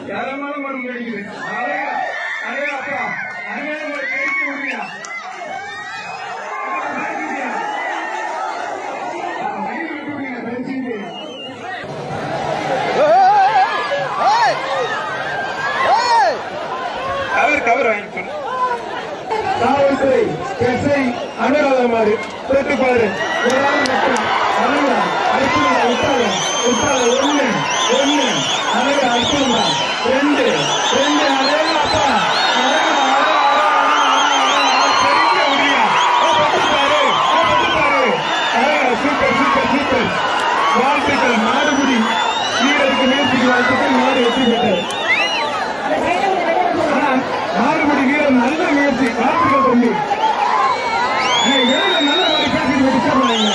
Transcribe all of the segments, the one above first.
ஏராளமான மாடு கிடைக்குது. அதே அப்பா அருமையான மாடு கிடைக்க முடியா கவர் வாங்கிக்கணும். காவல்துறை எஸ்ஐ அனுராதா மாடு தொட்டு பாரு. வாழ்த்துக்கள். மாடுபிடி வீரருக்கு முயற்சிக்கு வாழ்த்துக்கள். மாடு வெற்றி பெற்றது. மாறுபடி வீரர் நல்ல முயற்சி. வாழ்த்துக்கள் தம்பி. நல்ல மாதிரி பேசிட்டு டிஸ்டர்ப் பண்ணீங்க.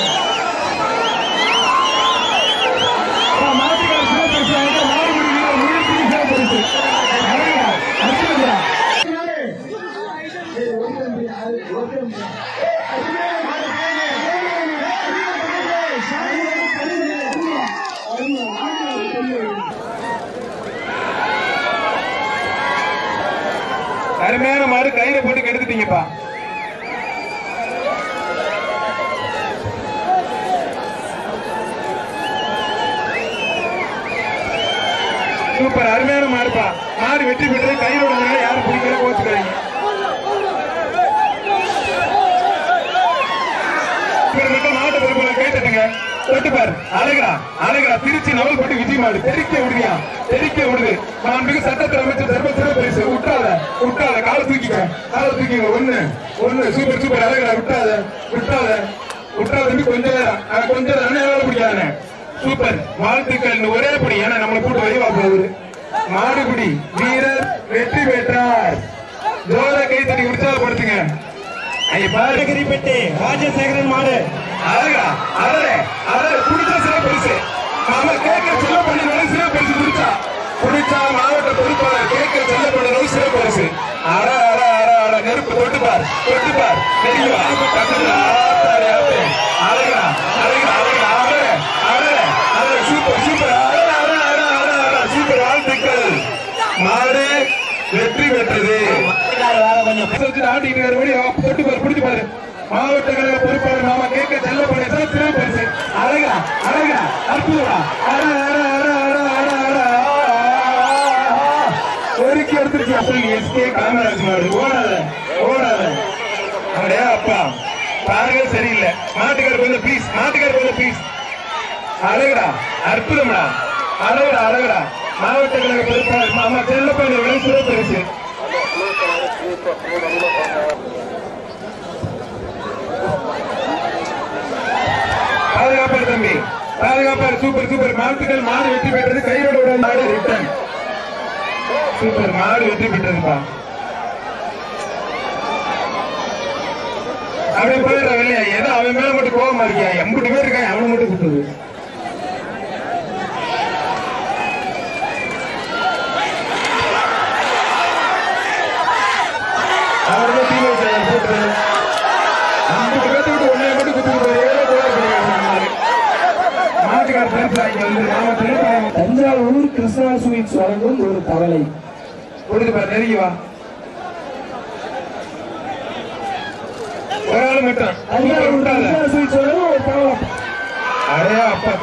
மாட்டுக்கார சிவபரிசு மாறுபடி வீரர் முயற்சிக்கு சிவபரிசு. அருமையான மாடு கையில போட்டு கெடுத்துட்டீங்கப்பா. சூப்பர். அருமையான மாடுப்பா. மாடு வெற்றி பெற்று கையோட யாரும் பிடிக்கிற கோச்சுக்காதீங்க. மாட்டு பொறுப்புல கேட்டுட்டுங்க. தொட்டுப்பாரு. அழகா அழகா திருச்சி நவல் போட்டு விஜய் மாடு தெரிக்க விடுவியா தெரிக்க விடுது. மாண்புக்கு சட்டத்தில் அமைச்சர் தர்ம சிறப்பரிசு. விட்டாத விட்டாத காலை தூக்கிக்க ஒண்ணு சூப்பர் சூப்பர். அழகா விட்டாத விட்டாத விட்டாத கொஞ்சம் அண்ணன் பிடிக்காத. சூப்பர். வாழ்த்துக்கள். ஒரே படி. ஏன்னா நம்மளை கூட்டு வழிவா போகுது. மாடுபிடி வீரர் வெற்றி பெற்றார். ஜோர கை தட்டி உற்சாகப்படுத்துங்க. பாரகிரிப்பட்டி ராஜசேகரன் மாடு. அழகா அழகா குடிச்ச சிறப்பரிசு. நாம கேட்க சொல்ல பண்ணி சிறப்பரிசு குடிச்சா மாவட்ட பொறுப்பாளர் கேட்க சொல்ல பண்ண சிறப்பரிசு. நெருப்பு தொட்டுப்பார் தெரியுமா? அழகா சூப்பர் சூப்பர் சூப்பர். வாழ்த்துக்கள். மாடு வெற்றி பெற்றது. பிடிச்சு பாரு. மாவட்ட கழக பொறுப்பாளர் நாம கேட்க செல்ல பண்ண சிறப்பரிசு. அழகா அற்புதமா ஒருக்கி எடுத்துருச்சு. எஸ்கே காமராஜ் மாடு. ஓடாத அப்படியே அப்பா பாருங்க சரியில்லை. மாட்டுக்கார் கொஞ்சம் ப்ளீஸ். அழகா அற்புதம்டா. அழகா மாவட்ட கழக பொறுப்பாளர் மாமா செல்லப்பண்ண சிறப்பரிசு. பாதுகாப்பார் தம்பி பாதுகாப்பார். சூப்பர். மாட்டுக்கள். மாடு வெற்றி பெற்றது. கையோட மாடு ரிட்டர்ன். சூப்பர். மாடு வெற்றி பெற்றதுப்பா. அப்படியே போயிடுற இல்லையா? ஏதோ அவன் மேல மட்டும் கோபமா இருக்கியா? 80 பேர் இருக்கான். அவனை மட்டும் கூட்டுது. அவருடைய தீவிர போட்டு 50 பேர்த்து விட்டு ஒன்னே மட்டும் குத்து. தஞ்சாவூர் கிருஷ்ணா ஸ்வீட்ஸ் வழங்கும் ஒரு தவளை. நெருங்கி வா. ஒரு ஆள் மட்டும் ஒரு தவளை. அடையா அப்பா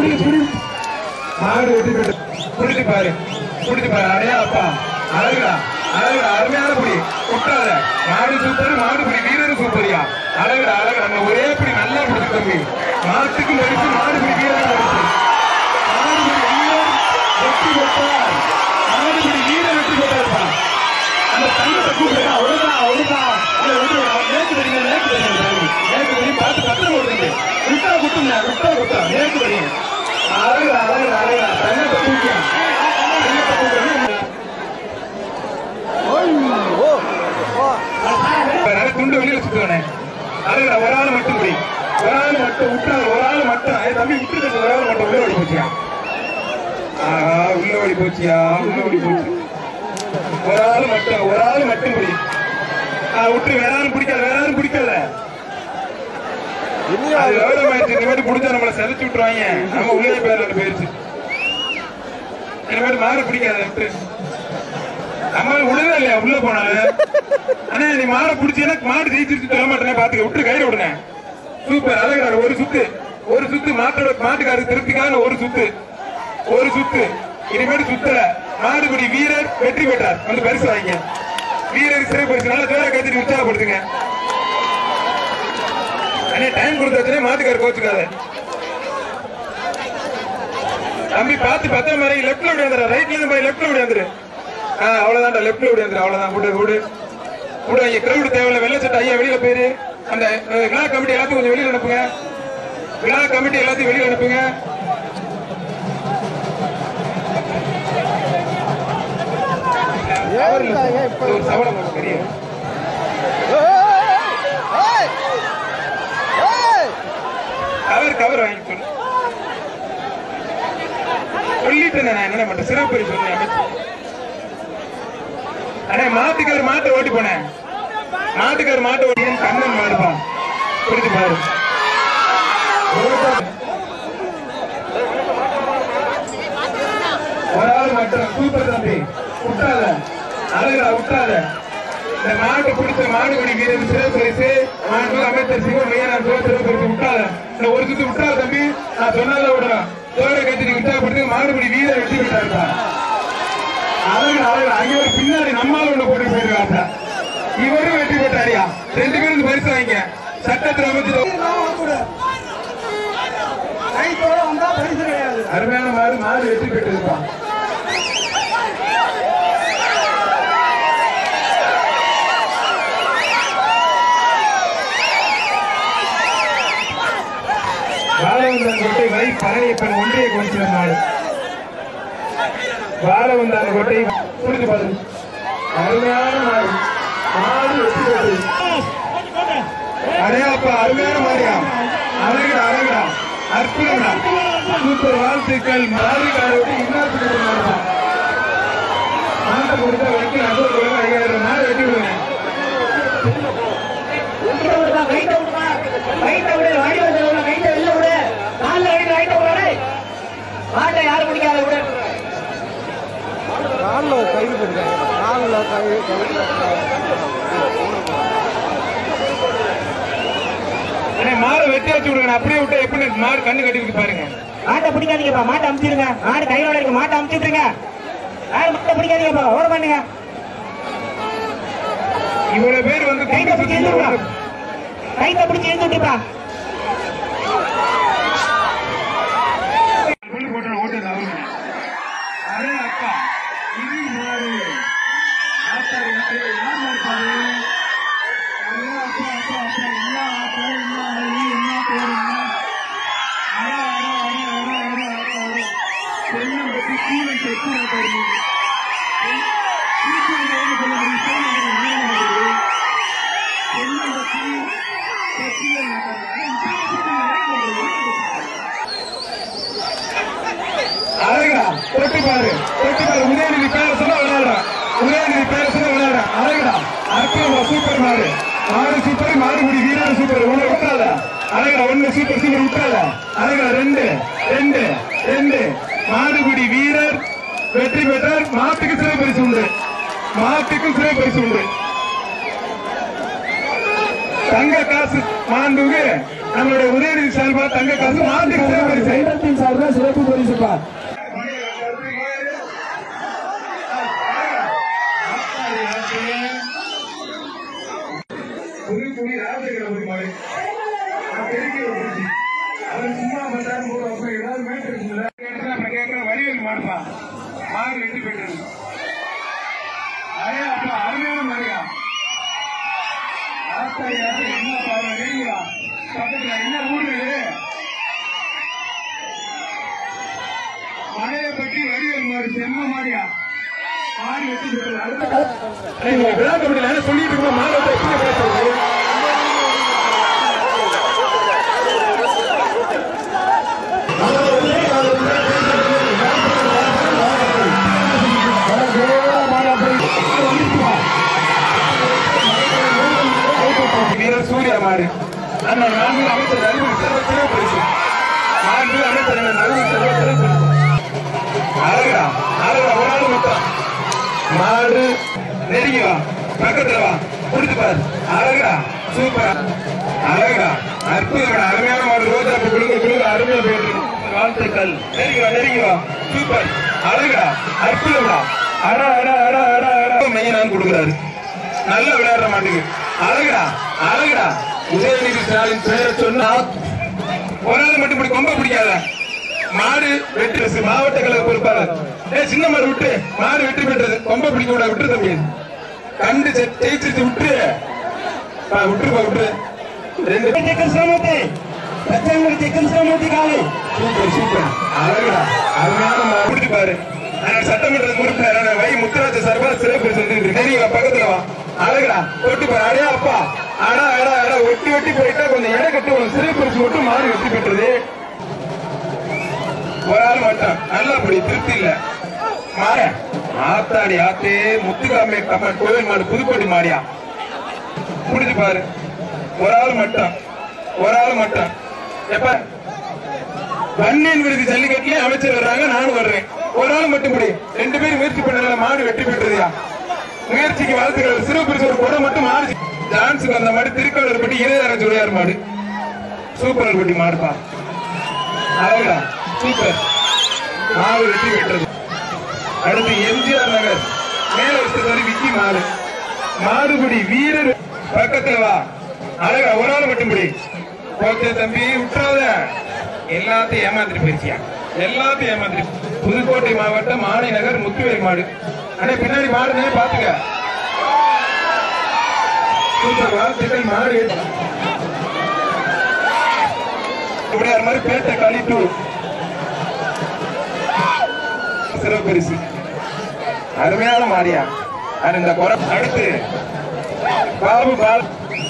மாடு வெட்டி பிடிச்சு பாரு. அடையா அப்பா அழகா அருமையான புடி. விட்டாத மாடு சூப்பர். மாடு புடி வீரர் சூப்பரியா. அழகா நம்ம ஒரே படி நல்லா பிடிச்சு தம்பி. மாட்டுக்கு நடிச்சு மாடு புடி வீரர் நடிச்சு வெற்றி பெற்றார். மாடுபிடி வீரர் வெற்றி பெற்றார்ப்பா. அந்த தங்கத்தை கூப்பிடுறா. ஒழுங்கா நேற்று தெரியும் பார்த்து பத்திரம் போடுறீங்க. விட்டா குட்டா நேற்று தெரியும். அழகா தங்கத்தை தூக்கியா துண்டு வெளியில சுத்துவானே. அழகா ஒரு ஆள் மட்டும் புடி. ஒரு ஆள் மட்டும் விட்டாரு. ஒரு ஆள் மட்டும் தம்பி விட்டு ஒரு ஆள் மட்டும் உள்ள ஓடி போச்சியா. உள்ள ஓடி போச்சு. ஒரு ஆள் மட்டும் புடி. விட்டு வேற யாரும் பிடிக்கல. புடிச்சா நம்மள செலுத்தி விட்டுருவாங்க. நம்ம உள்ளே பேர் போயிருச்சு. மாறு பிடிக்காத. நம்ம விடுதா இல்லையா உள்ள போனாலும். ஆனா நீ மாடை பிடிச்சீங்கன்னா மாடு ஜெயிச்சிருச்சு சொல்ல மாட்டேன். பாத்துக்க விட்டு கையில விடுனேன். சூப்பர் அழகாரு. ஒரு சுத்து மாட்டுக்காரு திருப்திக்கான ஒரு சுத்து. இனிமேல் சுத்தல. மாடுபடி வீரர் வெற்றி பெற்றார். வந்து பரிசு வாங்க. வீரர் சிறை பரிசு நல்லா ஜோரா கத்திட்டு உற்சாகப்படுத்துங்க. டைம் கொடுத்தாச்சுன்னா மாட்டுக்காரு கோச்சுக்காத. தம்பி பார்த்து 10 மாதிரி லெப்ட்ல ஓடியாந்துரு. ரைட்ல இருந்து போய் லெப்ட்ல ஓடியாந்துரு. அவ்வளவுதான் லெப்ட்ல ஓடியாந்துரு. அவ்வளவுதான் விடு. இங்க கிரௌட் தேவையில்ல. வெள்ள சட்டை ஐயா வெளியில போயிரு. அந்த விழா கமிட்டி எல்லாத்தையும் கொஞ்சம் வெளியில அனுப்புங்க. கவர் வாங்கி சொல்லு. சொல்லிட்டு நான் என்ன பண்றேன். சிறப்பு சொன்னேன். அண்ணே மாட்டுக்காரு மாட்டை ஓட்டி போனேன். மாட்டுக்காரு மாட்டை ஓட்டி கண்ணன் மாடுப்பான். புரிஞ்சு பாரு. ஒரு ஆள் மட்டும் சூப்பர் தம்பி. விட்டாத அழகா விட்டாத. இந்த மாட்டை பிடிச்ச மாடுபடி வீரர் சிறப்பு பரிசு மாண்பு அமைச்சர் சிவமையான சிறப்பு பரிசு. விட்டாத இந்த ஒரு சுத்து விட்டாத தம்பி. நான் சொன்னால விடுறேன். தோட கட்சி உற்சாகப்படுத்து. மாடுபடி வீரர் வெற்றி பெற்றாருப்பா. அழகா அங்கே பின்னாடி நம்மால் ஒண்ணு போட்டு போயிருக்காங்க. இவரும் வெற்றி பெற்றாரியா. 2 பேரும் பரிசு வாங்க. சட்டத்தில் அமைச்சர் அருமையான மாடு வெற்றி பெற்றிருப்பான். வாழவந்தான் கோட்டை வை பழனியப்பன் ஒன்றிய கோச்சியம் நாடு. வாழவந்தான் கோட்டை புரிஞ்சு பாரு. அருமையான மாடு வெற்றி பெற்று. அடையாப்பா அருமையான மாடியா. அழகா அற்புதம்டா. சூப்பர் வாழ்த்துக்கள். மாடுகாரோடு இன்னொரு மாட்டை கொடுத்த வைக்க அசோக் 5000 மாடு வெட்டி விடுங்க. மாட்டை யாரு பிடிக்காத விட மாடு வெட்டி வச்சு விடுங்க. அப்படியே விட்டா எப்படி மாடு கண்ணு கட்டி பாருங்க. மாட்டை பிடிக்காதீங்கப்பா. மாட்டை அமுச்சிருங்க. மாடு கையோட இருக்கு. மாட்டை அமுச்சுட்டுருங்க. யாரும் மாட்டை பிடிக்காதீங்கப்பா. ஓட மாட்டீங்க. இவ்வளவு பேர் வந்து கைத்தை பிடிச்சி எழுந்து விட்டுப்பா. பாரு உதயநிதி பேர சொன்னா விளையாடுறான். அழகா அற்புதமா சூப்பர் மாடு சூப்பர். மாடுபடி வீரர் சூப்பர். ஒண்ணு விட்டாத அழகா. 1 சூப்பர் விட்டாத அழகா. 2 மாடுபடி வீரர் வெற்றி பெற்றார். மாட்டுக்கு சிறை பரிசு உண்டு. தங்க காசு மாண்புக்கு நம்மளுடைய உதயநிதி சார்பா தங்க காசு மாட்டுக்கு சிறை பரிசு. சார்பா சிறப்பு பரிசுப்பா. வழியில் மாடுப்பான். மாடு வெற்றி பெற்றது. அருமையான மாடியா. என்ன பாருங்களா. பக்கத்துல என்ன ஊரு மழையை பற்றி வடிவேல் மாடு. செம்ம மாடியா. மாடு வெற்றி பெற்றது. விழா கமிட்டியில சொல்லிட்டு இருக்கோம். மாடு பேசுறது வீரர் சூர்யா மாடு. அண்ணன் நான்கு அமைச்சர் நல்வி சிறப்பு பரிசு. நான்கு அமைச்சர் நல்வி சிறப்பு பரிசு. அழகா ஒரு ஆள் மொத்தம் மாடு நெருங்கி வா, பக்கத்துல வா, புடிச்சு பாரு. அழகா, சூப்பர், அழகா, அற்புதம், அருமையான மாடு. ரோஜா பூ குழுங்க அருமையா போயிட்டு வாழ்த்துக்கள். நெருங்கி வா, சூப்பர், அழகா, அற்புதம்டா. அட அட அட அட அட மையனான் கொடுக்குறாரு. நல்லா விளையாடுற மாட்டுக்கு. அழகா அழகா. உதயநிதி ஸ்டாலின் பேரை சொன்னா ஒரு ஆள் மட்டும் இப்படி கொம்ப பிடிக்காத. மாடு வெற்றி மாவட்ட கழக பொறுப்பாளர். சின்ன மாடு விட்டு, மாடு வெற்றி பெற்றது. கொம்ப பிடிக்க கூட விட்டு தம்பி. கண்டு ஜெயிச்சிருச்சு விட்டு விட்டுரு. சூப்பர் அழகா அருமையான மாடு பாரு. சட்டமன்ற உறுப்பினர் வை முத்துராஜ சார்பா சிறப்பு தெரியும். பக்கத்துல வா, அழகா ஒட்டி பாரு. அடையா அப்பா, அடா அடா அடா ஒட்டி போயிட்டா கொஞ்சம் எடை கட்டு. சிறப்பு மட்டும் மாடு வெற்றி பெற்றது. ஒரு ஆள் மட்டும் நல்லபடி திருப்தி இல்ல. மாற ஆத்தாடி ஆத்தே முத்துக்காமே கம்மன் கோவில் மாடு புதுக்கோட்டை மாடியா முடிஞ்சு பாரு. ஒரு ஆள் மட்டும் எப்ப வன்னியன் விருது ஜல்லிக்கட்டுலயே அமைச்சர் வர்றாங்க, நானும் வர்றேன். ஒரு ஆள் மட்டும் முடி. 2 பேரும் முயற்சி பண்ண மாடு வெற்றி பெற்றதுயா. முயற்சிக்கு வாழ்த்துக்கள். சிறுபரிசு ஒரு குடம் மட்டும் மாடு டான்ஸுக்கு அந்த மாடு திருக்காளர் பட்டி இளையராஜ ஜோடியார் மாடு. சூப்பர் பட்டி மாடுப்பா, அழகா சூப்பர் மாடு வெற்றி பெற்றது. அடுத்து எம்ஜிஆர் நகர் மேல வச்சு விக்கி மாடு. மாடுபடி வீரர் பக்கத்துல வா, அழகா ஒரு ஆள் மட்டும் முடி. ஓகே தம்பி விட்டுறாத. எல்லாத்தையும் ஏமாத்திட்டு போயிருச்சியா, எல்லாத்தையும் ஏமாத்திட்டு. புதுக்கோட்டை மாவட்டம் மாலை நகர் முத்துவேல் மாடு. ஆனா பின்னாடி மாடுனே பாத்துக்க. சூப்பர் வாழ்த்துக்கள். மாடு இப்படியார் மாதிரி பேட்டை கழித்து சிறப்பு பரிசு. அருமையான மாடியா. இந்த அடுத்து பாபு பால்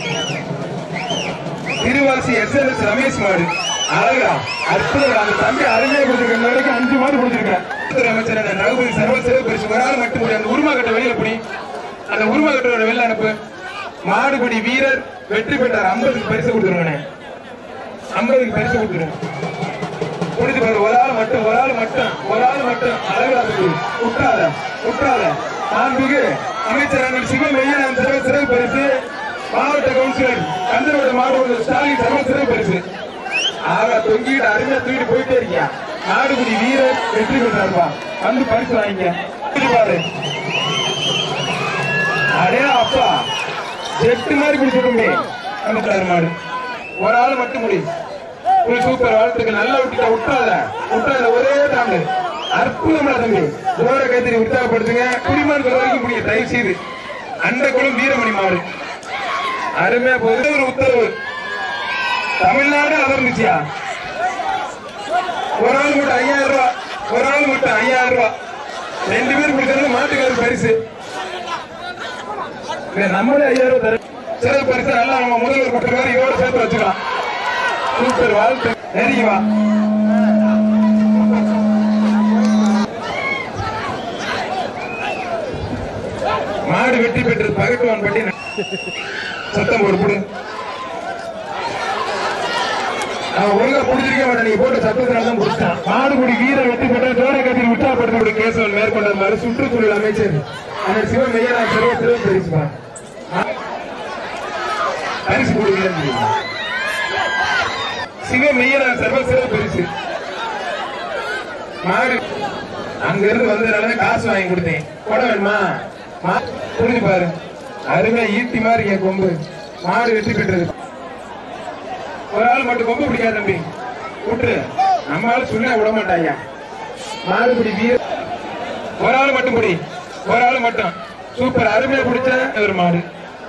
திருவாசி SLS ரமேஷ் மாடு. அழகா அற்புதம். அந்த தம்பி அருமையா கொடுத்திருக்க. 5 மாடு கொடுத்திருக்கேன். அமைச்சர் ரகுபதி சர்வ சிறப்பு பரிசு. ஒரு ஆள் மட்டும் அந்த உருமாகட்ட வெளியில புடி. அந்த உருமாகட்டோட வெளில அனுப்பு. மாடுபடி வீரர் வெற்றி பெற்றார். 50க்கு பரிசு கொடுத்துருங்க. 50க்கு பரிசு கொடுத்துருங்க. புரிஞ்சு பாரு. ஒரு ஆள் மட்டும் அழகா உற்றாத மாண்புமிகு அமைச்சர் சிவமையன் சர்வ சிறப்பு பரிசு. மாவட்ட கவுன்சிலர் கந்தரோட மாவட்ட ஸ்டாலின் சர்வ சிறப்பு பரிசு. தொங்கிட்டு அருமையா தூக்கிட்டு போயிட்டே இருக்கியா. நாடுபடி வீரர் வெற்றி பெற்றார்பா. வந்து பரிசு வாங்கிக்க பாரு. அடே அப்பா செட்டு மாதிரி பிடிச்சிருக்கோமே அந்த மாடு. ஒரு ஆள் மட்டும் முடி. சூப்பர் வாழ்த்துக்கள். நல்லா விட்டாத ஒரே தாண்டு. அற்புதமா தம்பி. ஜோர கைத்தறி உற்சாகப்படுத்துங்க. குடிமான் வரைக்கும் முடியும் தயவு செய்து. அந்த குளம் வீரமணி மாடு அருமையா போகுது. ஒரு உத்தரவு தமிழ்நாடு அதிர்ந்துச்சியா. ஒரு ஆள் மட்டும் 5000 ரூபாய். 2 பேர் பிடிக்கிறது மாட்டுக்காரு பரிசு. நம்மளே 5000 ரூபாய் தர சிறப்பு பரிசு. நல்லா நம்ம முதல்வர் பட்டிருக்காரு. இவோட சேர்த்து வச்சுக்கலாம். சூப்பர் வாழ்த்து. நெருங்கி வா. மாடு வெற்றி பெற்றது. பகட்டுவான் பட்டி சத்தம் போடு. ஒழுங்கா புடிச்சிருக்க மாட்டேன். நீங்க போட்ட சத்தத்தினால்தான் புடிச்சான். மாடுபடி வீரர் வெற்றி பெற்ற ஜோட கத்திரி உற்சாகப்படுத்த கேசவன் மேற்கொண்டார். சுற்றுச்சூழல் அமைச்சர் சிவமையன் சிறப்பு சிறப்பு பரிசு. பரிசு கொடுக்க சிவமையன் சர்வ சிறப்பு பரிசு. மாடு அங்க இருந்து வந்ததுனால காசு வாங்கி கொடுத்தேன். கொட வேணுமா? புரிஞ்சு பாரு. அருமையா ஈட்டி மாதிரி என் கொம்பு. மாடு வெற்றி பெற்றது. ஒரு ஆள் மட்டும் கொம்பு பிடிக்காது தம்பி. விட்டு நம்மளால சொல்ல விட மாட்டாயா. மாடுபிடி வீர ஒரு ஆள் மட்டும் பிடி. சூப்பர் அருமையா பிடிச்ச ஒரு மாடு.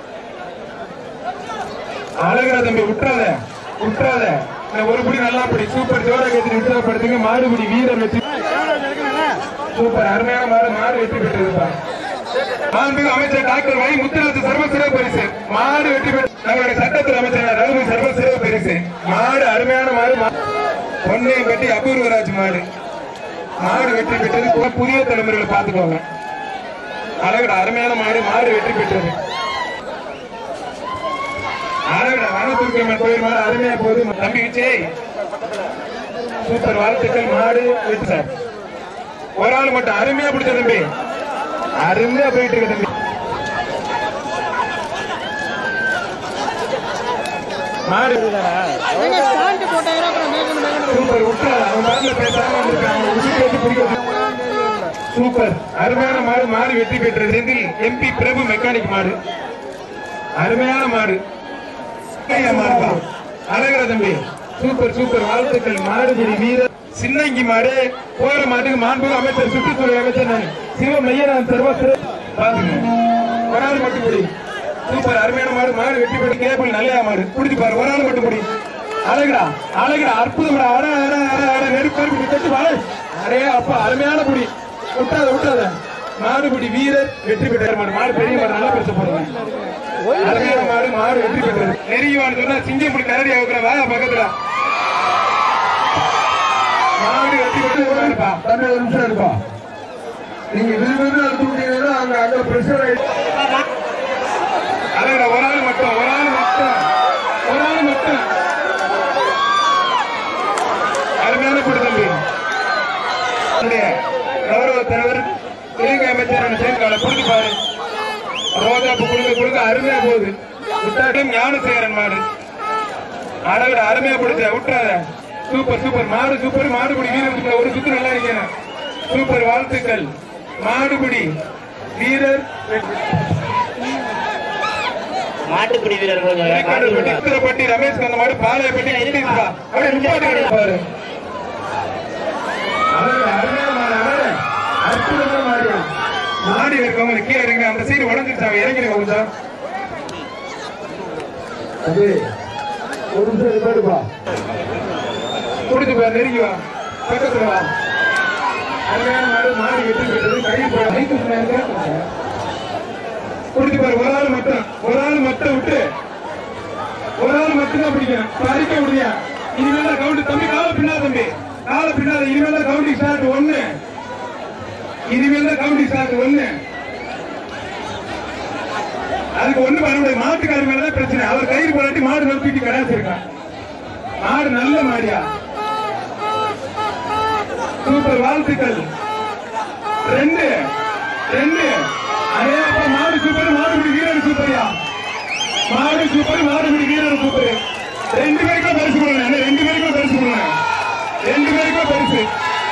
அழகா தம்பி. விட்டுறாத. ஒரு பிடி நல்லா பிடி. சூப்பர் ஜோர கத்தி உற்சாகப்படுத்துங்க. மாடுபிடி வீரர் வெற்றி. சூப்பர் அருமையான மாடு வெற்றி பெற்றதுப்பா. மாண்புமிகு அமைச்சர் டாக்டர் வை முத்துராஜ சர்வ சிறப்பு பரிசு. மாடு வெற்றி பெற்ற நம்மளுடைய சட்டத்துறை அமைச்சர் ரகுபதி சர்வ சிறப்பு பரிசு. மாடு அருமையான மாடு. பொன்னையும் பெட்டி அபூர்வராஜ் மாடு. வெற்றி பெற்றது. புதிய தலைமுறைகளை பார்த்துக்கோங்க. அழகடா அருமையான மாடு வெற்றி பெற்றது. அழகடா வனத்துறைமன் கோயில் மாடு அருமையா போகுது. தம்பி விஜய் சூப்பர் வாழ்த்துக்கள். மாடு வெற்றி சார். ஒரு ஆள் மட்டும் அருமையா பிடிச்ச தம்பி. அருமையா போயிட்டு இருக்கு தம்பி. மாடு சூப்பர் விட்டுறாரு. அவன் பாட்டுல பேசாம வந்திருக்கான். சூப்பர் அருமையான மாடு. மாடு வெற்றி பெற்றது. எம்பி பிரபு மெக்கானிக் மாடு. அருமையான மாடு. மாடுப்பா அழகா தம்பி. சூப்பர் சூப்பர் வாழ்த்துக்கள். மாடுபடி வீரர் சின்னங்கி மாடு. போற மாட்டுக்கு மாண்புமிகு அமைச்சர் சுற்றுச்சூழல் அமைச்சர் சிவமையன் சர்வசிற பாத்துங்க. ஒரு ஆள் மட்டும் பிடி. சூப்பர் அருமையான மாடு. மாடு வெற்றி பெற்று கேபிள் நல்லையா மாடு. பிடிச்சு பாரு. ஒரு ஆள் மட்டும் பிடி. அழகுடா அழகுடா அற்புதம்டா. அட அட அட அட நெருப்பு கட்டு பாரு. அரே அப்பா அருமையான புடி. விட்டாத விட்டாத. மாடுபிடி வீரர் வெற்றி பெற்ற மாடு. மாடு பெரிய மாடு. நல்லா பேச போறேன். அருமையான மாடு. மாடு வெற்றி பெற்றது. நெருங்கிவான்னு சொன்னா சிங்கம் பிடி கரடி ஆகுற வா பக்கத்துல. மாடு வெற்றி பெற்று இருப்பா. தம்பி ஒரு நிமிஷம் இருப்பா. நீங்க விரும்பி தூக்கினீங்கன்னா அங்க அங்க பிரஷர் ஆயிடுச்சு. அழகுடா ஒரு ஆள் மட்டும். ஒரு ஆள் மட்டும். ஒரு ஆள் மட்டும். அருமையான கூட்டு தம்பி. கௌரவ தலைவர் இலங்கை அமைச்சரான சேர்க்கால கொடுத்து பாரு. ரோஜாப்பு குழுங்க குழுங்க அருமையா போகுது. விட்டாட்டும் ஞானசேகரன் மாடு. அழகுடா அருமையா பிடிச்ச விட்டுறாத. சூப்பர் சூப்பர் மாடு. சூப்பர் மாடுபிடி வீரர். ஒரு சுத்து நல்லா இருக்கேன். சூப்பர் வாழ்த்துக்கள். மாடுபிடி வீரர் மாட்டுப்பிடி வீரர்கள் பட்டி ரமேஷ் அந்த மாடு. பாளையப்பட்டி பாரு. மாடி இருக்கவங்க கீழே இருங்க. அந்த சைடு உடஞ்சிருச்சாங்க. இறங்கிருங்க கொஞ்சம். ஒரு நிமிஷம் போயிடுப்பா. குடிச்சு பா. நெருங்கி வா. பக்கத்துல வா. அருமையான மாடு. மாடு வெற்றி பெற்றது. கையில் குடிச்சு பாரு. ஒரு ஆள் மட்டும். ஒரு ஆள் மட்டும் விட்டு. ஒரு ஆள் மட்டும் தான் பிடிக்கணும். அடிக்க முடியா. இனிமேல் கவுண்ட் தம்பி. கால பின்னாத தம்பி. கால பின்னாத. இனிமேல் கவுண்டிங் ஸ்டார்ட் 1. இனிமேல் கவுண்டிங் ஸ்டார்ட் 1. அதுக்கு ஒண்ணு பண்ண முடியாது. மாட்டுக்காரி மேலதான் பிரச்சனை. அவர் கயிறு போராட்டி மாடு நிறுத்திட்டு கடாச்சிருக்கான். மாடு நல்ல மாடியா. சூப்பர் வாழ்த்துக்கள். 2 அதே அப்ப மாடு சூப்பர். மாடுபிடி வீரர் சூப்பரியா. மாடு சூப்பர். மாடுபிடி வீரர் சூப்பர். 2 பேருக்கும் பரிசு கொடுங்க. 2 பேருக்கும் பரிசு கொடுங்க. 2 பேருக்கும் பரிசு.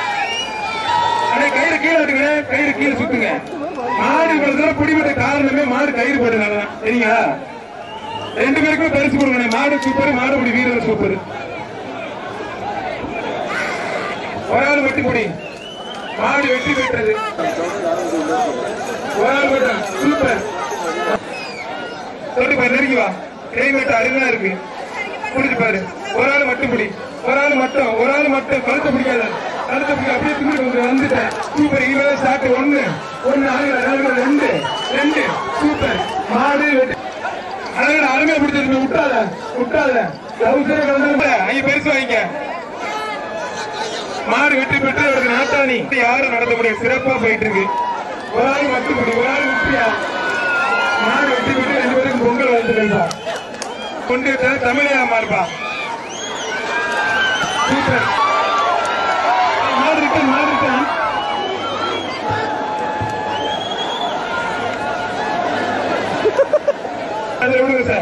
கயிறு கீழே எடுங்க. கயிறு கீழே சுத்துங்க. மாடு இவ்வளவு தூரம் பிடிபட்ட காரணமே மாடு கயிறு போட்டனால. சரிங்களா? 2 பேருக்கும் பரிசு கொடுங்க. மாடு சூப்பர். மாடுபிடி வீரர் சூப்பர். ஒரு ஆள் வெட்டி பிடி. மாடு வெற்றி பெற்றது. ஒரு ஆள் மட்டும். சூப்பர். தொட்டு பாரு. நெருங்கி வா. கை வெட்ட அருமையா இருக்கு. பிடிச்சு பாரு. ஒரு ஆள் மட்டும் பிடி. ஒரு ஆள் மட்டும். ஒரு ஆள் மட்டும். கழுத்தை பிடிக்காத. கழுத்தை பிடிக்க அப்படியே திமிட்டு வந்துட்டேன். சூப்பர். இவன் ஸ்டார்ட் 1 2 சூப்பர். மாடு வெட்டி அருமையா பிடிச்சது. விட்டாத விட்டாத. அங்க பரிசு வாங்கிக்க. மாடு வெற்றி பெற்று அவருக்கு நாட்டாணி யாரும் நடத்த முடியும். சிறப்பா போயிட்டு இருக்கு. ஒரு ஆள் மட்டும் பிடி. ஒரு ஆள் விட்டியா. மாடு வெற்றி பெற்று 2 பேருக்கும் பொங்கல் வாழ்த்துக்கள்ப்பா. கொண்டு தமிழகமா இருப்பா. சூப்பர். மாடு ரிட்டன். மாடு ரிட்டன். அதுல விடுங்க சார்.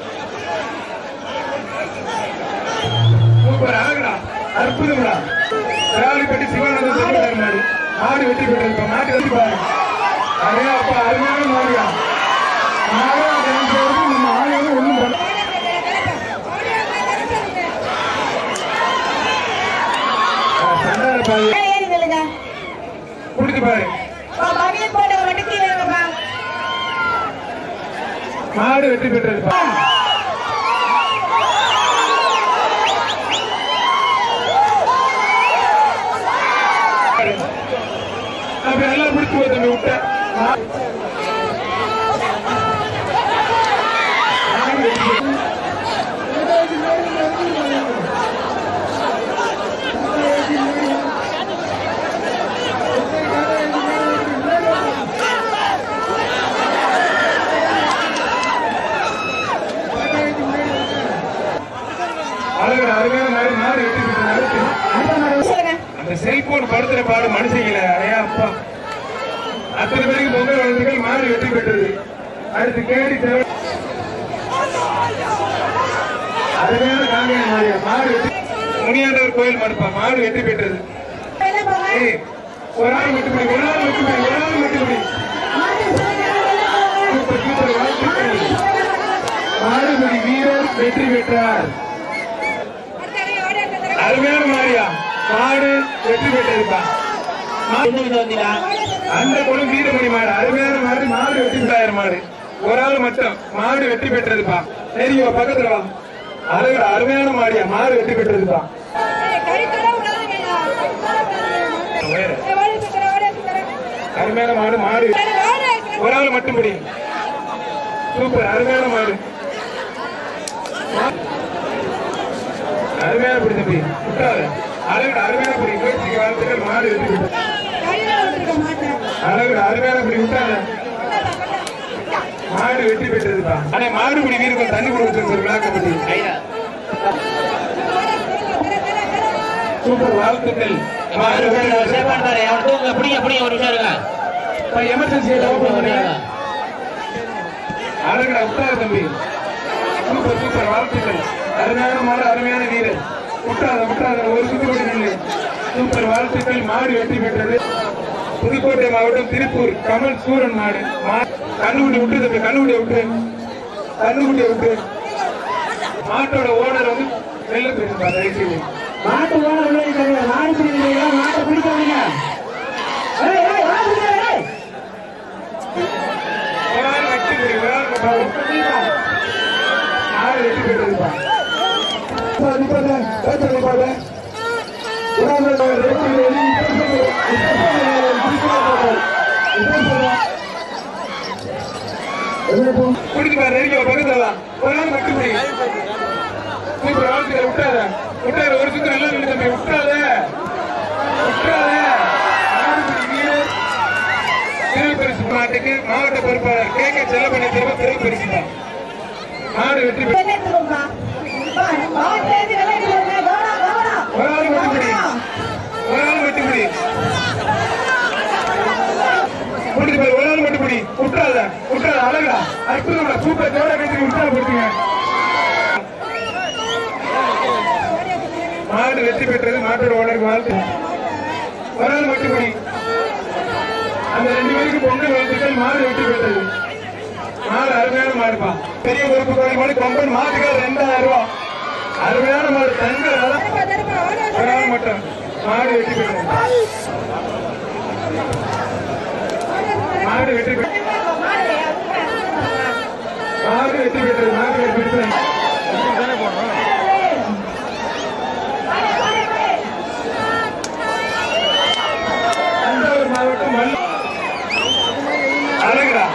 சூப்பர். ஆகடா அற்புதம்டா. ராவலிப்பட்டி சிவானந்தம் செல்வதார் மாடு. மாடு வெற்றி பெற்றிருப்பா. மாடு வெற்றி பாரு. அதே அப்பா அருமையான மாடியா. நம்ம ஆளுநர் ஒண்ணும் பண்ண குடிச்சு பாரு. மாடு வெற்றி பெற்றிருப்பா. அப்படி நல்லா பிடிச்சு போய் தம்பி விட்ட. அந்த செல்போன் படுத்துற பாடு மனுஷங்கள. அப்பா அத்தனை பேருக்கு பொங்கல் மாடு வெற்றி பெற்றது. அடுத்து கேடி தேவை அருமையான காங்கேயம் மாடியா மாடு வெற்றி. முனியாண்டவர் கோயில் மடுப்பா மாடு வெற்றி பெற்றது. ஒரு ஆள் வெட்டுப்படி ஒரு ஆள் வெட்டுப்படி ஒரு ஆள் வெட்டுப்படி மாடுபடி வீரர் வெற்றி பெற்றார். அருமையான மாடியா மாடு வெற்றி பெற்றதுப்பா. அந்த குளம் வீரமணி மாடு அருமையான மாடு மாடு வெற்றி பெற்றார். மாடு ஒரு ஆள் மட்டும் மாடு வெற்றி பெற்றதுப்பா. தெரியுமா பக்கத்துல வா. அழகா அருமையான மாடியா மாடு வெற்றி பெற்றதுப்பா. அருமையான மாடு மாடு ஒரு ஆள் மட்டும் படி. சூப்பர் அருமையான மாடு அருமையான படி தம்பி விட்டாத அழகா அருமையான படி முயற்சிக்கு வாழ்த்துக்கள். மாடு வெற்றி பெற்றது. அழகா அருமையான படி விட்டாத மாடு வெற்றி பெற்றதுப்பா. ஆனா மாடுபிடி வீரர்கள் தண்ணி கொடுத்து விளக்கப்பட்டு சூப்பர் வாழ்த்துக்கள். எமர்ஜென்சி அழகா விட்டாத தம்பி சூப்பர் சூப்பர் வாழ்த்துக்கள். அருமையான மாடு அருமையான வீரர் விட்டாத விட்டாத ஒரு சுற்றுப்படி நிலை. சூப்பர் வாழ்த்துக்கள். மாடு வெற்றி பெற்றது. புதுக்கோட்டை மாவட்டம் திருப்பூர் கமல் சூரன் மாடு கண்ணுக்குட்டி விட்டு தம்பி கண்ணுக்குட்டியை விட்டு கண்ணுக்குட்டியை விட்டு. மாட்டோட ஓனர் வந்து வெள்ள பேசுப்பா தயவுசெய்து. மாட்டு ஓனர் மாடு பிடிக்கிறீங்க மாட்டை பிடிக்காதீங்க. ஒரு ஆள் வெற்றி பெறும் ஒரு ஆள் மாடு வெற்றி பெற்றதுப்பா. குடிச்சுப்பா நெருங்கி பக்கத்துலாம் ஒரு நாள் மட்டும் குடி. சூப்பர் வாழ்த்துக்கள். விட்டாத விட்டாத ஒரு சுத்து நல்லா நின்று தம்பி விட்டாத விட்டாத. சிறப்பு பரிசு மாட்டுக்கு மாவட்ட பொறுப்பாளர் கே செல்லப்பண்ணி சிறப்பு சிறப்பு பரிசு மாடு வெற்றி பெற்று. ஒரு ஆள் மட்டும் குடி ஒரு ஆள் மட்டும் குடி. குடிச்சு ஒரு ஆள் மட்டும் குடி விட்டாத விட்டாத. அழகா அற்புதமா சூப்பர் ஜோட கட்டி உற்சாகப்படுத்துங்க. மாடு வெற்றி பெற்றது. மாட்டோட ஓனருக்கு வாழ்த்து. ஒரு ஆள் மட்டும் குடி. அந்த 2 பேருக்கு பொங்கல் வாழ்த்துக்கள். மாடு வெற்றி பெற்றது. மாடு அருமையான மாடுப்பா. பெரிய பொறுப்பு கோழி மாடு கொம்பன் மாட்டுக்கு 2000 ரூபாய். அருமையான மாடு தங்க ஒரு ஆள் மட்டும் மாடு வெற்றி பெற்றது. மாடு வெற்றி பெற்றது. மாடு வெற்றி பெற்றது. மாடு வெற்றி பெற்றது. தஞ்சாவூர் மாவட்டம் அழகா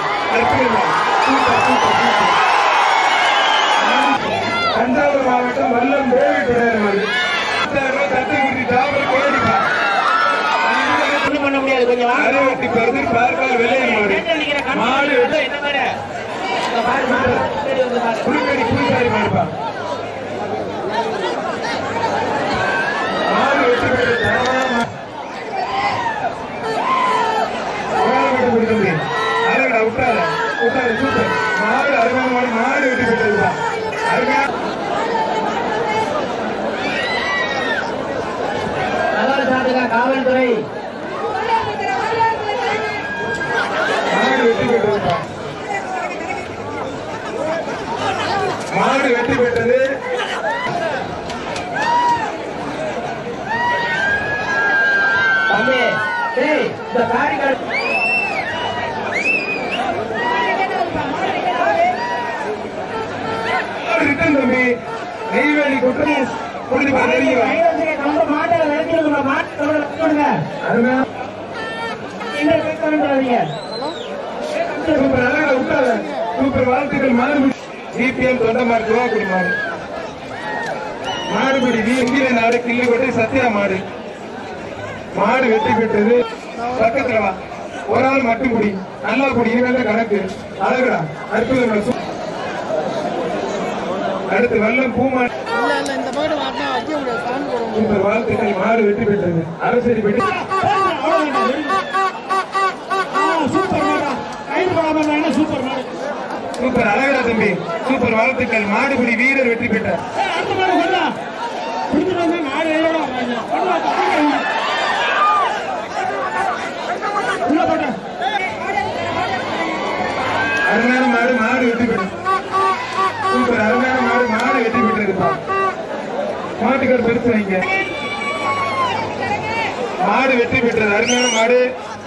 தஞ்சாவூர் மாவட்டம் வல்லம் தேவி பிள்ளையார் தட்டு குடி ஜாபர் கோடிப்பா. பண்ண முடியாது. கொஞ்சம் அரைவட்டி பருது பார்க்கால் வெள்ளையர் மாடு மாடு புதுக்கடி புதுசாரி மாடுப்பா. மாடு வெற்றி பெற்றது. அழகா விட்டாத விட்டாத சூப்பர் மாடு அருமையான மாடு மாடு வெற்றி பெற்றதுப்பா. அருமையான காவல்துறை மாடு வெற்றி பெற்றதுப்பா. மாடு வெற்றி பெற்றது. தம்பி இந்த காரிகள் ரிட்டன் தம்பி நெய்வேலி குட்ரஸ் குடிப்பா தெரியுமா. மாட்டை விளக்கிடுங்க மாட்டோட அருமையான சூப்பர் அழகா விட்டாத சூப்பர் வாழ்த்துக்கள். மாடுபிடி சிபிஎம் தொண்டமாடு துவாக்குடி மாடு மாடுபிடி வீர நாடு கிள்ளிக்கோட்டை சத்யா மாடு மாடு வெற்றி பெற்றது. பக்கத்துல வா ஒரு ஆள் மட்டும் குடி நல்லா குடி. இனிமேல் கணக்கு அழகா அற்புதம். அடுத்து வெள்ளம் பூமாடு சூப்பர் வாழ்த்துக்கள். மாடு வெற்றி பெற்றது. அரசரி பெற்று சூப்பர் அழகரா தம்பி சூப்பர் வாழ்த்துக்கள் மாடுபிடி வீரர் வெற்றி பெற்றார் அருமையான மாடு மாடு வெற்றி பெற்றது சூப்பர் அருமையான மாடு மாடு வெற்றி பெற்றிருப்பா மாட்டுக்கார் பெருசு வைங்க மாடு வெற்றி பெற்றது அருமையான மாடு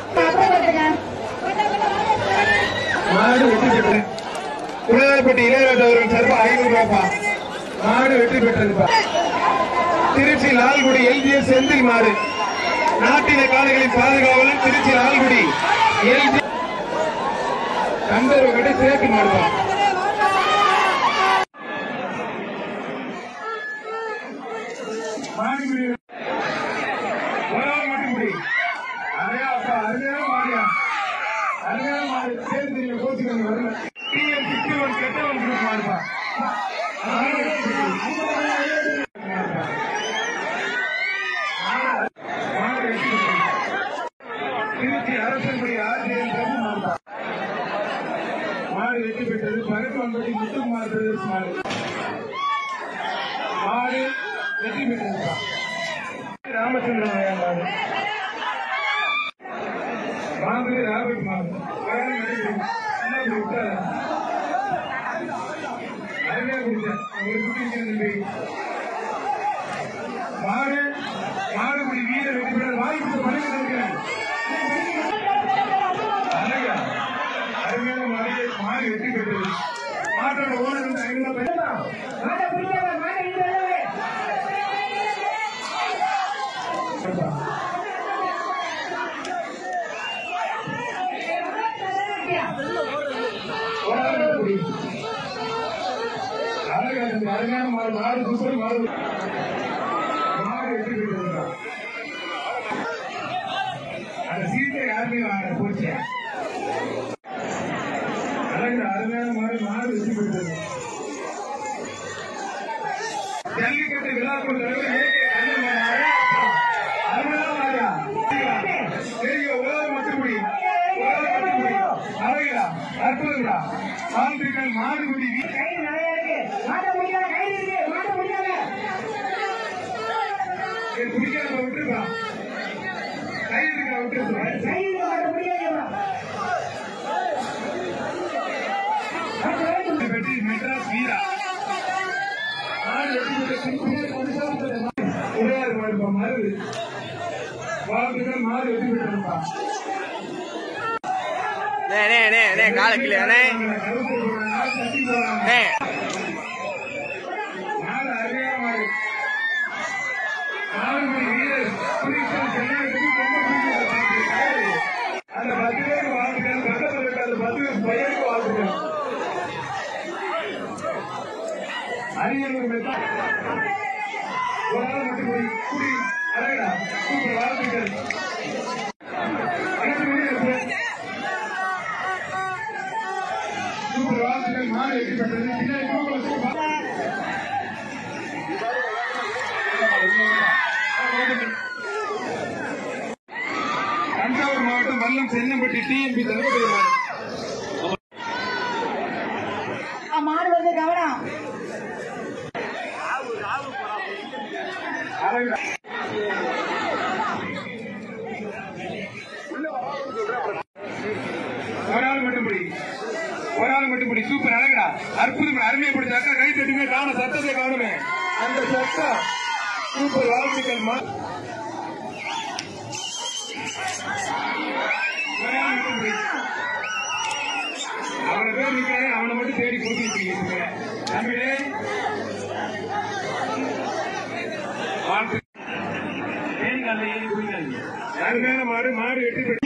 மாடு வெற்றி பெற்றது குழந்தைப்பட்டி இளையராஜா அவர்கள் சார்பா 500 ரூபாய்ப்பா மாடு வெற்றி பெற்றதுப்பா திருச்சி லால்குடி எல்ஜிஎஸ் செந்தில் மாடு நாட்டின காளைகளின் பாதுகாவலன் திருச்சி லால்குடி எல்ஜி கந்தர்வ கடை சேர்த்து மாடுப்பா திருச்சி அரசன்படி ஆர்ஜிஎல் மாடு வெற்றி பெற்றது பரத்வான்பட்டி முத்துக்குமார் பிரதேஷ் மாடு மாடு வெற்றி பெற்றது ராமச்சந்திரன் மாடு மாடு ராபர்ட் மாடு மாடு மாடுபடி வீரர் வெற்றி பெற்ற வாய்ப்பு பணிக்கிறேன் அருமையான மாடு மாடு வெற்றி பெற்றது மாட்டோட ஓனர் வந்து 500 அருமையான மாடு மாடு சூப்பர் மாடு மாடு வெற்றி பெற்றது அந்த சீட்டை யாருமே வாங்க போச்சு அருமையான மாடு மாடு வெற்றி பெற்றது ஜல்லிக்கட்டு விழாக்குள் தலைவர் அற்புதங்களா வாழ்த்துக்கள் மாடுபடி குடிக்காத விட்டுருக்கா கை இருக்கா விட்டுருக்கா மெட்ராஸ் வீரா மருது வாழ்த்துக்கள் மாடு வெற்றி பெற்றிருப்பா காலக்கில அந்த 10 பேருக்கு வாழ்த்துக்கள் பக்கத்தில் இருக்க அந்த 10 பையனுக்கு வாழ்த்துக்கள் அரியலூர் ஒரு நாள் மட்டும் குடி அழகா சூப்பர் வாழ்த்துக்கள் சூப்பர் வாழ்த்துக்கள் மாடு வெற்றி பெற்றது தஞ்சாவூர் மாவட்டம் வல்லம் சென்னம்பட்டி டிஎன்பி தளபதி மாடு வந்து கவனம் ஒரு ஆள் மட்டும்படி சூப்பர் அழகா அற்புதம் அருமையப்படுத்த அக்கா கை தட்டுங்க காண சத்தத்தை காணுமே அந்த சத்தம் சூப்பர் வாழ்த்துக்கள் அவனை பேர் நிற்கிறானே அவனை மட்டும் தேடி கொடுத்துருக்கீங்க தமிழே வாழ்த்து அருமையான மாடு மாடு வெற்றி பெற்று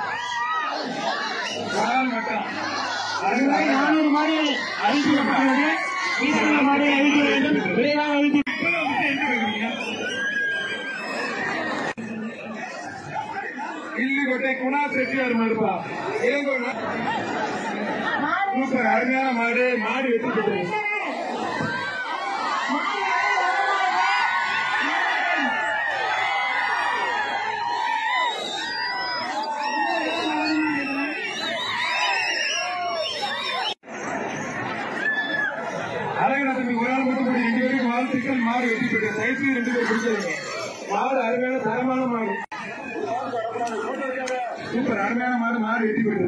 மட்டும் 400 மாடு மாடு விரைவாக இல்லுகோட்டை குணா செட்டியார் மாடுப்பா சூப்பர் அருமையான மாடு மாடு வெற்றி பெற்றது வாழ்த்துக்கள். மாடு வெற்றி பெற்ற தயவுசெய்து 2 பேர் பிடிக்கிறது. மாடு அருமையான தரமான மாடு, சூப்பர் அருமையான மாடு. மாடு வெற்றி பெற்றது.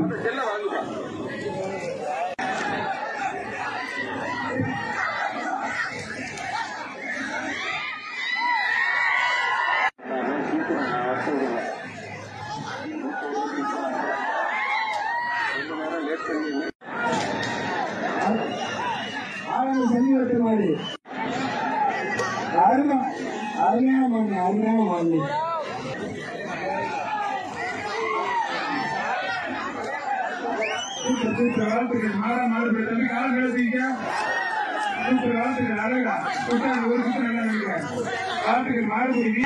அருமையான மண்ணு, அருமையான மண்ணு. வாழ்த்துக்கள். மாடு பெற்றது. காலம் எழுதிக்க. சூப்பர் வாழ்த்துக்கள். அழகா ஒரு சுற்று நல்லா நினைக்கிறேன். வாழ்த்துக்கள். மாடு குடி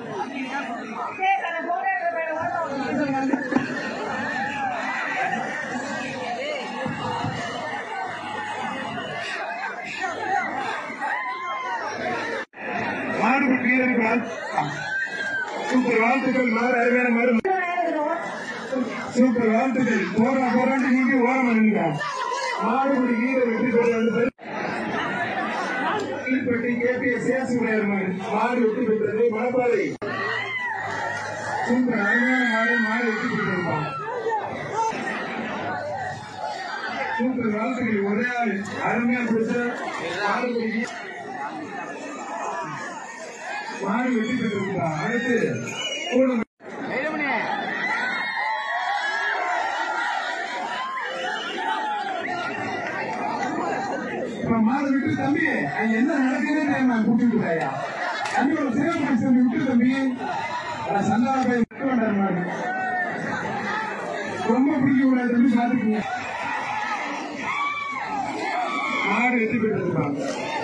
மாடு வீரர்கள். சூப்பர் வாழ்த்துக்கள். மாடு அருமையான மாடு. சூப்பர் வாழ்த்துக்கள். போராண்டு நீங்க ஓரம் நின்றுங்க. மாடுபடி வீரர் வெற்றி பெற்றது. மாடு வெற்றி பெற்றது. மணப்பாறை சூப்பர் அருமையான மாடு. மாடு வெற்றி பெற்றிருப்பான். சூப்பர் வாழ்த்துக்கள். ஒரே ஆள் அருமையான பெற்ற மாடுபடி மாடு வெற்றி பெற்றிருக்கிறார். அடுத்து மாடு விட்டு தம்பி என்ன நடக்குதுன்னு நான் கூட்டிட்டு விட்டாயா தம்பி ஒரு சிறப்பு விட்டு தம்பி சந்தான போய் விட்டு வேண்டாம். மாடு ரொம்ப பிடிக்க கூடாது தம்பி. பாத்துக்கீங்க. மாடு வெற்றி பெற்றிருப்பாங்க.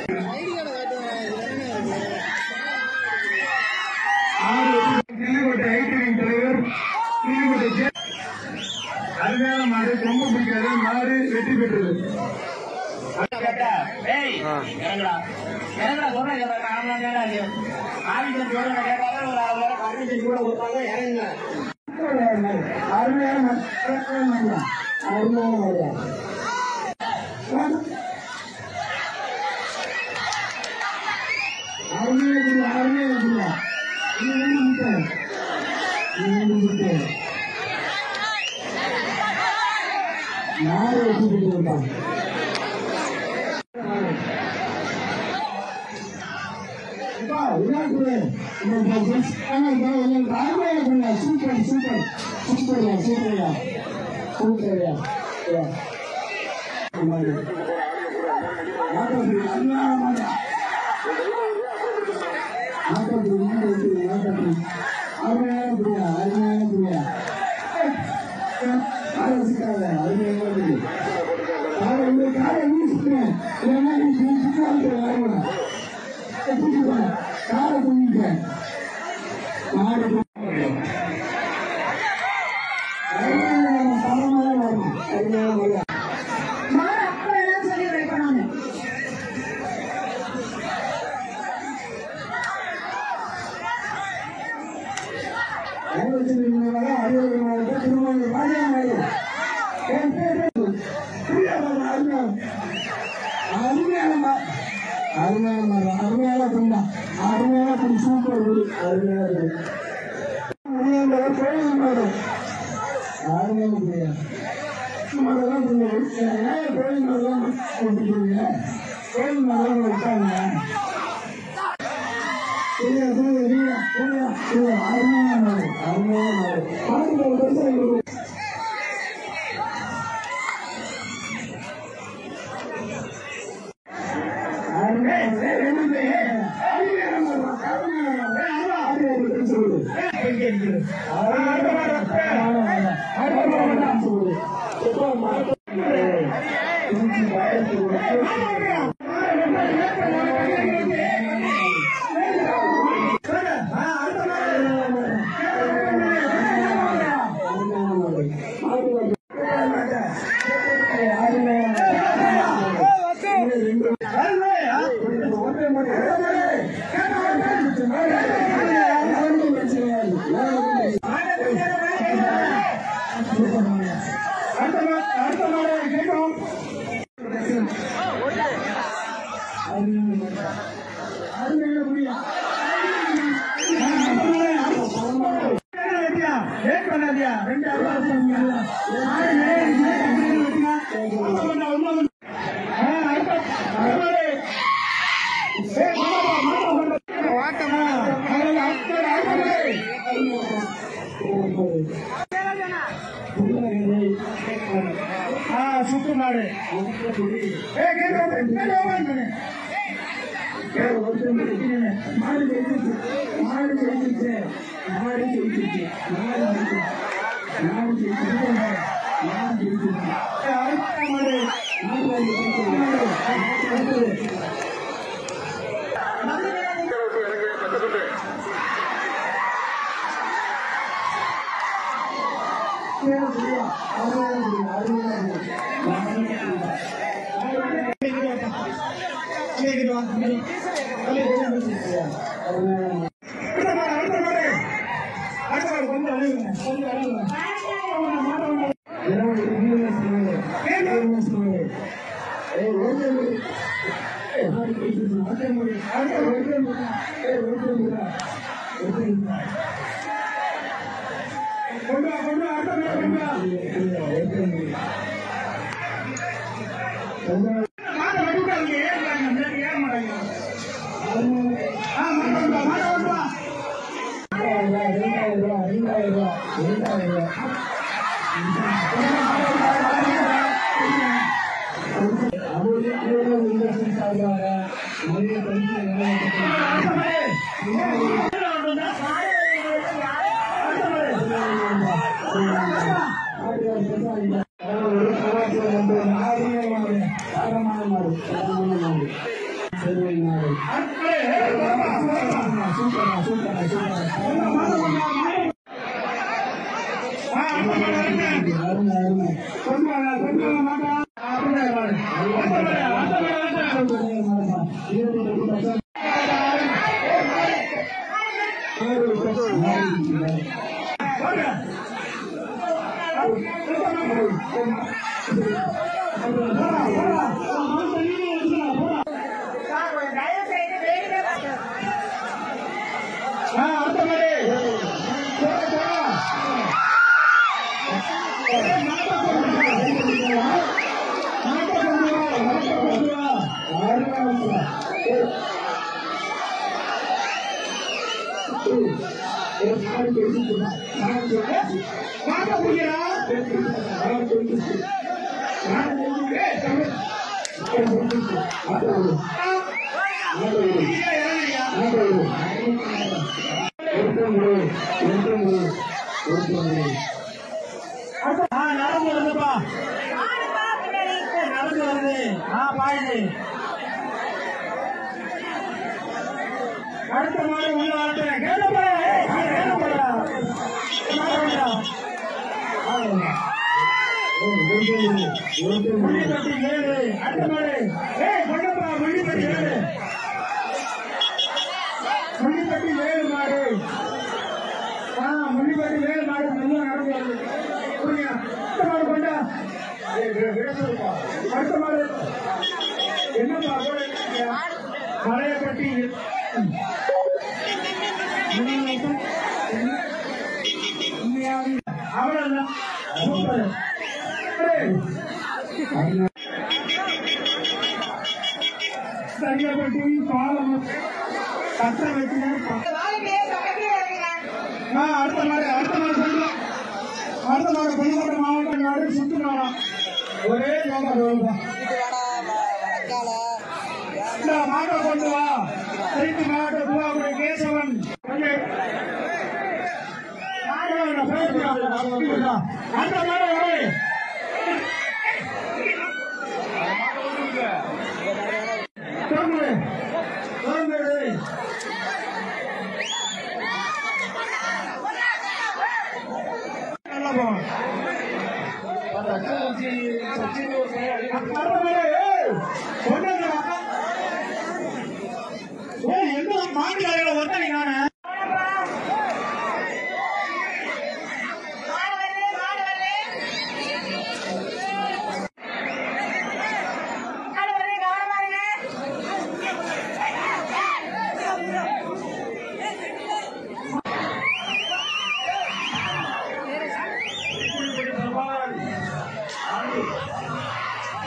கிள்ளிக்கோட்டை ஐடிவிங் தலைவர் கிள்ளிக்கோட்டை அருமையான மாடு. ரொம்ப பிடிக்காது. மாடு வெற்றி பெற்றது. சுற்று மாடு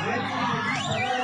வேண்டும்